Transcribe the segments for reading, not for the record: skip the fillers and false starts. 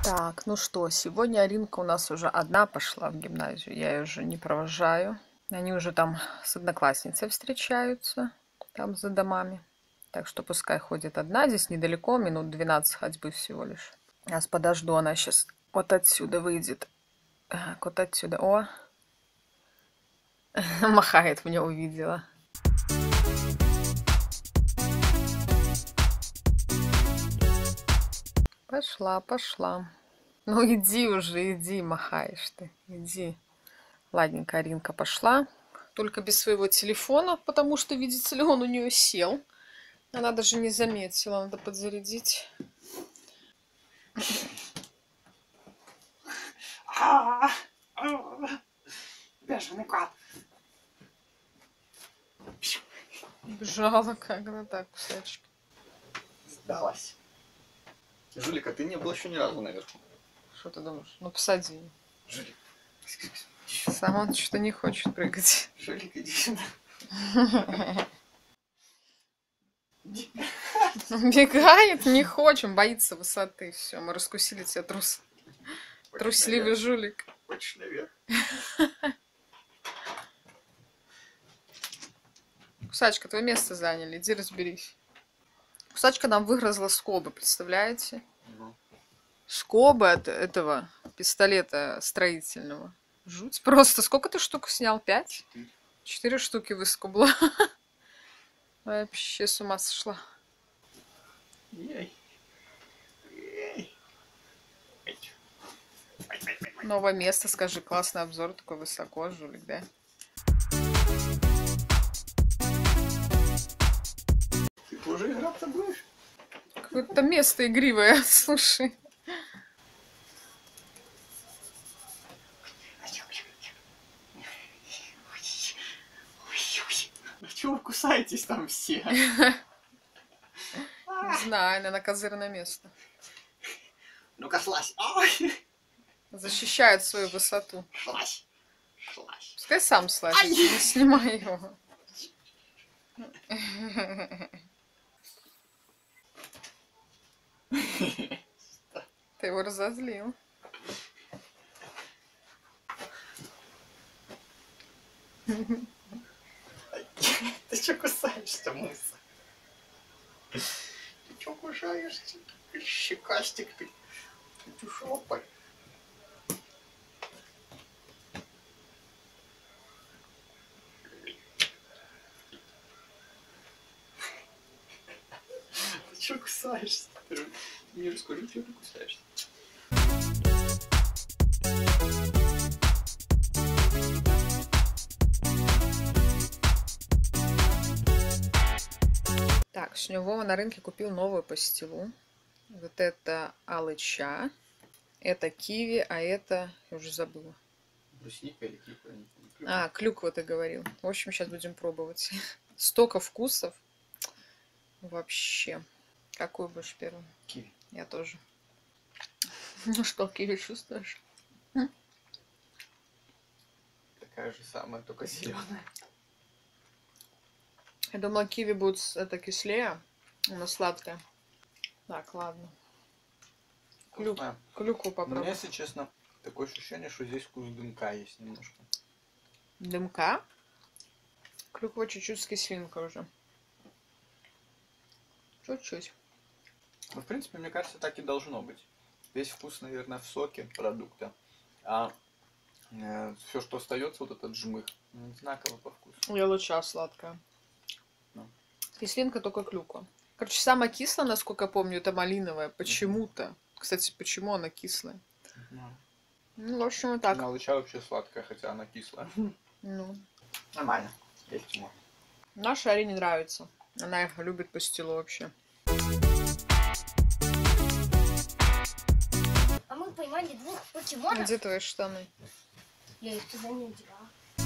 Так, ну что, сегодня Аринка у нас уже одна пошла в гимназию, я ее уже не провожаю. Они уже там с одноклассницей встречаются, там за домами. Так что пускай ходит одна, здесь недалеко, минут 12 ходьбы всего лишь. Сейчас подожду, она сейчас вот отсюда выйдет. Так, вот отсюда, о, махает, меня увидела. Пошла, пошла. Ну иди уже, иди, махаешь ты, иди. Ладненько, Аринка пошла. Только без своего телефона, потому что, видите ли, он у нее сел. Она даже не заметила, надо подзарядить. Бешеный кот. Бежала как она так, кусачки. Сдалась. Жулик, а ты не был еще ни разу наверху. Что ты думаешь? Ну посади. Жулик. Сам он что-то не хочет прыгать. Жулик, иди сюда. Бегает, не хочет, боится высоты. Все, мы раскусили тебя, трусливый жулик. Хочешь наверх? Кусачка, твое место заняли, иди разберись. Кусачка нам выгрызла скобы, представляете? Скобы от этого пистолета строительного. Жуть просто. Сколько ты штук снял? 5? 4 штуки выскобла. Вообще с ума сошла. Новое место, скажи. Классный обзор, такой высоко, жулик, да? Ты тоже играться будешь? Какое-то место игривое, слушай. Ну чего вы кусаетесь там все? Не знаю, наверное, козырное место. Ну-ка, слазь. Ой. Защищает свою высоту. Слазь. Слазь. Пускай сам слазит, не снимай его. Ты его разозлил. Ты что кусаешься, мыса? Ты что кусаешься? Щекастик ты. Ты шопай. Ты что кусаешься? Ты мне расскажи, что ты кусаешься. Так, сегодня Вова на рынке купил новую пастилу. Вот это алыча, это киви, а это, я уже забыла. Брусника или клюква? А, клюква ты говорил. В общем, сейчас будем пробовать. Столько вкусов. Вообще. Какой будешь первым? Киви. Я тоже. Ну что, киви чувствуешь? Такая же самая, только зеленая. Я думала, киви будет это кислее, но сладкое. Так, ладно. Клюкву У попробуй. меня, если честно, такое ощущение, что здесь вкус дымка есть немножко. Дымка? Клюква чуть-чуть с кислинкой уже. Чуть-чуть. Ну, в принципе, мне кажется, так и должно быть. Весь вкус, наверное, в соке продукта. А все, что остается, вот этот жмых, знаково по вкусу. И алыча сладкая. Ну. Кислинка только клюква. Короче, самая кислая, насколько я помню, это малиновая. Почему-то. Кстати, почему она кислая? Ну, в общем, вот так. Алыча вообще сладкая, хотя она кислая. Ну. Нормально. Есть можно. Нашей Арине нравится. Она их любит пастилу вообще. А мы поймали 2 покемонов. Где твои штаны? Я их туда не одевала.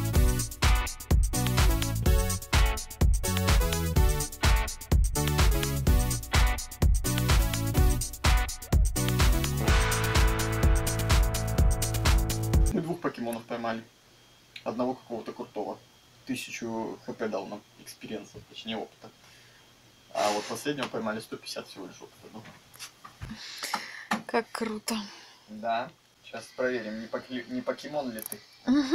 Мы 2 покемонов поймали. Одного какого-то крутого. 1000 хп дал нам экспириенса, точнее опыта. А вот последнего поймали 150 всего лишь опыта. Ну. Как круто. Да. Сейчас проверим, не покемон ли ты.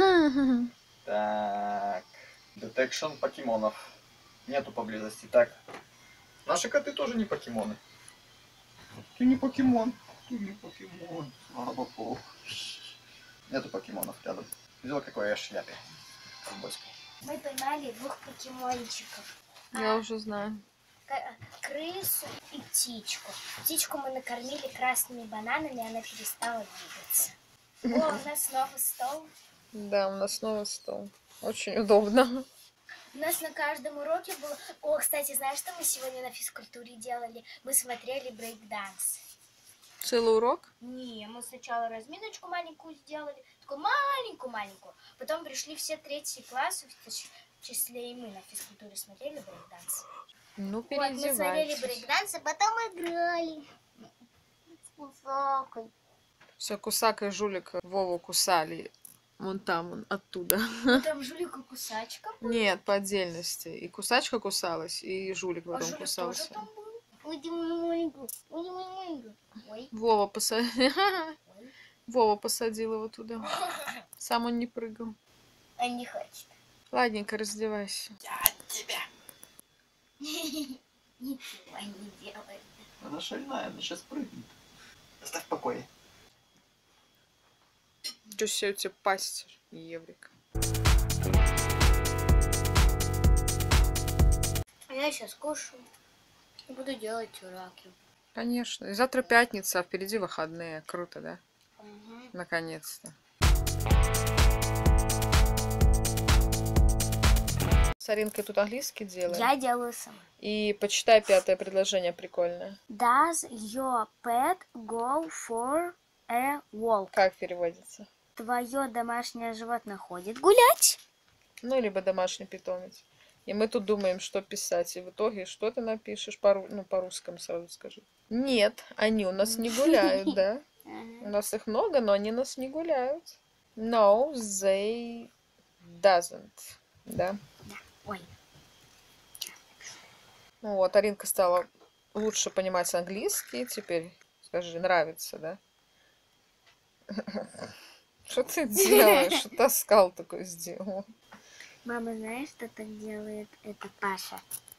Так. Детекшн покемонов. Нету поблизости. Так. Наши коты тоже не покемоны. Ты не покемон. Ты не покемон. Слава богу. Нету покемонов рядом. Видела, какой я в шляпе ковбойской? Мы поймали 2 покемончиков. Я уже знаю. Крысу и птичку. Птичку мы накормили красными бананами, она перестала двигаться. О, у нас снова стол. Да, у нас снова стол. Очень удобно. У нас на каждом уроке было... О, кстати, знаешь, что мы сегодня на физкультуре делали? Мы смотрели брейк-данс. Целый урок? Не, мы сначала разминочку маленькую сделали, такую маленькую-маленькую. Потом пришли все 3 классы, в числе и мы на физкультуре смотрели брейк-данс. Ну, Вот, мы смотрели переодевайтесь. брейк-данс, а потом играли с кусакой. Все, Кусак и Жулик Вову кусали. Вон там, вон, оттуда. Там Жулика кусачка. Нет, по отдельности. И Кусачка кусалась, и Жулик А потом Жулик кусался. тоже там был? Ой, ой, Вова посадил. Вова посадил его туда. Сам он не прыгал. а не хочет. Ладненько, раздевайся. Я тебя. Ничего не делает. Она шальная, она сейчас прыгнет. Оставь в покое. Что себе у тебя пасть, Еврик? А я сейчас кушаю и буду делать уроки. Конечно. И завтра пятница, а впереди выходные. Круто, да? Угу. Наконец-то. С Аринкой тут английский делаем. Я делаю сама. И почитай 5-е предложение прикольное. Does your pet go for a walk? Как переводится? Твое домашнее животное ходит гулять? Ну, либо домашний питомец. И мы тут думаем, что писать. И в итоге, что ты напишешь? По-русскому сразу скажи. Нет, они у нас не гуляют, да? У нас их много, но они нас не гуляют. No, they doesn't. Да? Ой. Ну вот, Аринка стала лучше понимать английский. Теперь, скажи, нравится, да? Что ты делаешь? Что таскал такой сделал? Мама, знаешь, что так делает? Это Паша.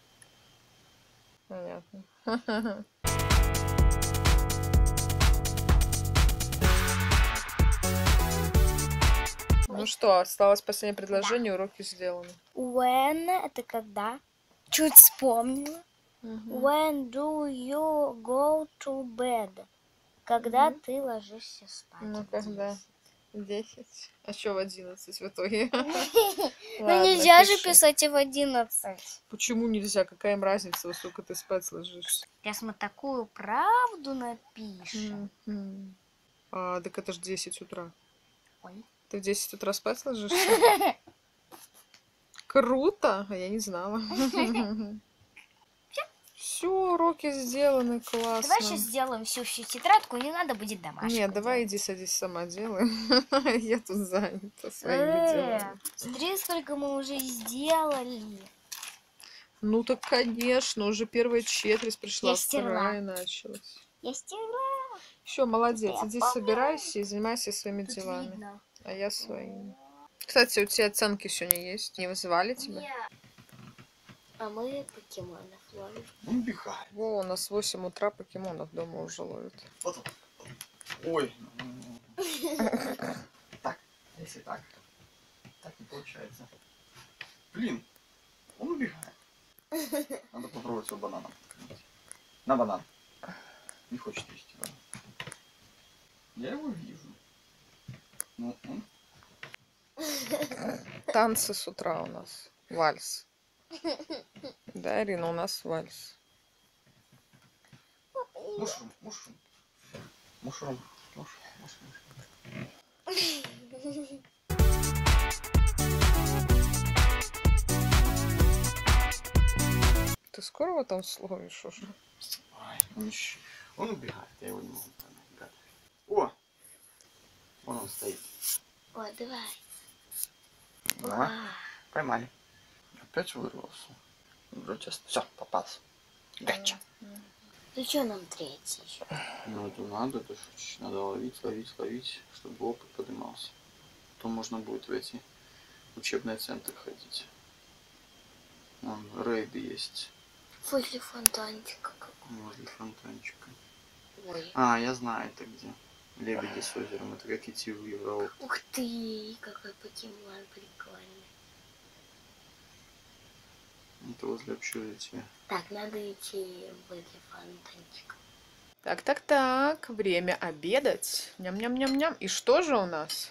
Понятно. Ну что, осталось последнее предложение, уроки сделаны. When — это когда? Чуть вспомнила. When do you go to bed? Когда ты ложишься спать? Ну, когда? 10. А что в 11 в итоге? Ну нельзя же писать и в 11. Почему нельзя? Какая им разница, во сколько ты спать ложишься? Сейчас мы такую правду напишем. Так это ж 10 утра. Ой. Ты в 10 утра спать ложишься? Круто! А я не знала. Все, уроки сделаны, классно. Давай сейчас сделаем всю тетрадку, не надо будет домашку. Нет, давай делать. иди садись сама делай. Я тут занята своими делами. Смотри, сколько мы уже сделали. Ну так, конечно, уже первая четверть пришла, Я стерла. вторая началась. Я стерла. Все, молодец, Я иди помню. собирайся и занимайся своими Тут делами. видно. А я своими. Кстати, у тебя оценки сегодня есть? Не вызывали тебя? Нет. А мы покемонов ловим. Ну, бегай. Во, у нас в 8 утра покемонов дома уже ловят. Вот он. Ой. Так, если так. Так не получается. Блин, он убегает. Надо попробовать его бананом. На банан. Не хочет есть банан. Я его вижу. Ну, он... Танцы с утра у нас. Вальс. Да, Ирина, у нас вальс. Мушрум, мушрум. Мушрум, мушрум. Ты скоро его там словишь уже? Ой, он убегает, я его не могу поймать. О! Вон он стоит. О, давай. Да, поймали. Опять вырвался. Вроде все, попался. Гача. Ну что нам третий еще? Ну это надо, это надо ловить, чтобы опыт поднимался. То можно будет в эти учебные центры ходить. Вон рейды есть. Возле фонтанчика. Возле фонтанчика. Ой. А, я знаю это где. Лебеди с озером. Это как идти в Европу. Ух ты, какой покемон прикольный. Это возле общежития. Так, надо идти возле фонтанчика. Так. Время обедать. Ням-ням-ням-ням. И что же у нас?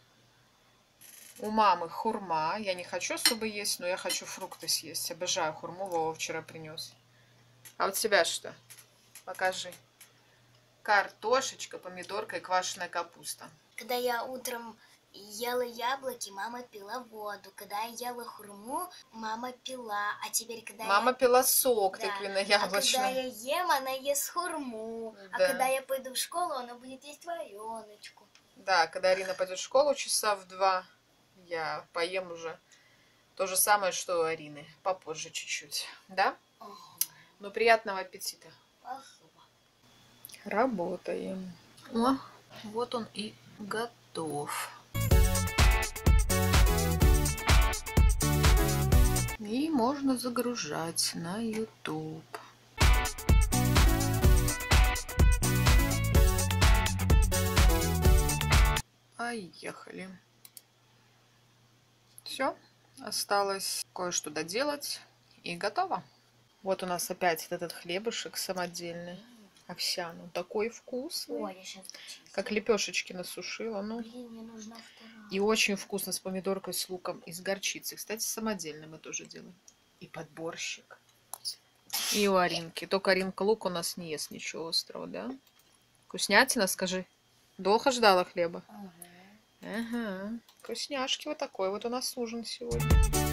У мамы хурма. Я не хочу особо есть, но я хочу фрукты съесть. Обожаю хурму. Вова вчера принес. А у тебя что? Покажи. Картошечка, помидорка и квашеная капуста. Когда я утром ела яблоки, мама пила воду. Когда я ела хурму, мама пила. А теперь, когда Мама пила сок Да. тыквенно-яблочный. А когда я ем, она ест хурму. А Да. когда я пойду в школу, она будет есть вареночку. Да, когда Арина пойдет в школу часа в 2, я поем уже то же самое, что у Арины. Попозже чуть-чуть. Да? Ага. Ну, приятного аппетита. Спасибо. Работаем. О, вот он и готов. И можно загружать на YouTube. Поехали. Все, осталось кое-что доделать и готово. Вот у нас опять этот хлебушек самодельный, овсяный, он такой вкусный. Ой, я сейчас Как лепешечки насушила, ну. Блин, мне нужна вторая. И очень вкусно с помидоркой, с луком и с горчицей. Кстати, самодельно мы тоже делаем. И подборщик. И у Аринки. Только Аринка лук у нас не ест ничего острого, да? Вкуснятина, скажи. Долго ждала хлеба? Ага. Ага. Вкусняшки вот такой вот у нас ужин сегодня.